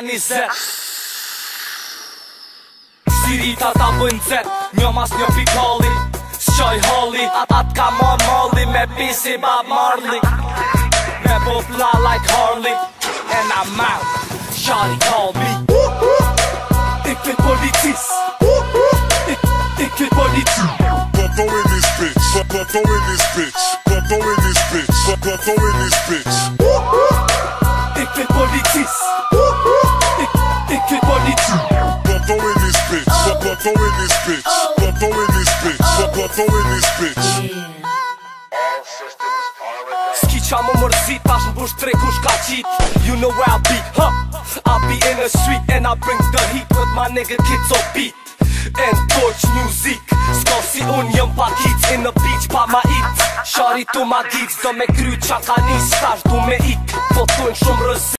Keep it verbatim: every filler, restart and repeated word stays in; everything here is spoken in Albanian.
nizet. Sirita ta bën zet, një mas një pikalli. S'qoj halli, at, at ka ma malli. Me pisi Bob Marley, me po fly like Harley. And I'm out, shawty call me. Ik ben politis, ik, ik ben politie. Go in this bitch, go in this bitch, go in this bitch, go in this bitch. Ik ben politis, ik, ik ben politie. Go in this bitch, go in this bitch, go in this bitch, go in this bitch. Ski qa më mërzit, tash n'bush tre kush ka qit. You know where I'll be, huh? I'll be in the street and I bring the heat with my nigga kids on beat. And Deutsch music, s'ka si unë jëm pa kids. In the beach pa ma it, shari tu ma gigs. Do me kry qa ka nis, tash du me ik. Po t'un shumë rëzi.